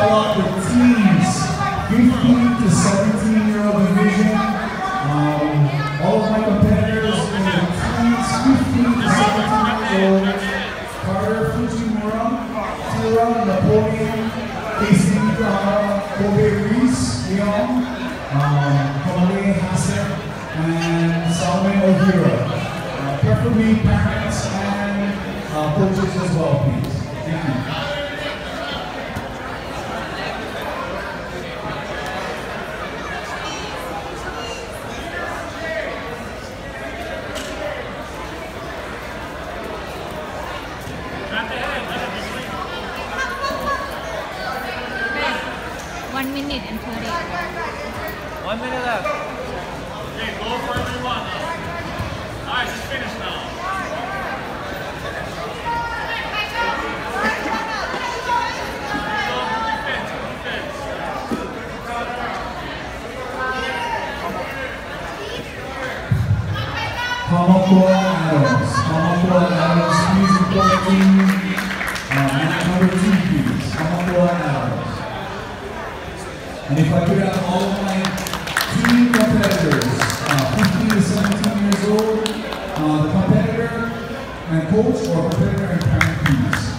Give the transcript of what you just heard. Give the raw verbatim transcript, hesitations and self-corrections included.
out the teams, fifteen to seventeen year old division. Um, all of my competitors in the teens, fifteen to seventeen years old. Carter Fujimura, Tira Napoleon, Casey uh, Kobe Reese, Leon, um, Kamale Hassan, and Salman O'Hara. Uh, preferably parents and uh, coaches as well, please. Thank you. One minute and thirty. One minute left. Okay, go for everyone now. Alright, just finish now. Kamakura Adams. Kamakura Adams, please report team. Uh, number two, please. Kamakura Adams. And if I could have all of my team competitors, uh, fifteen to seventeen years old, uh, the competitor and coach or competitor and parent, please.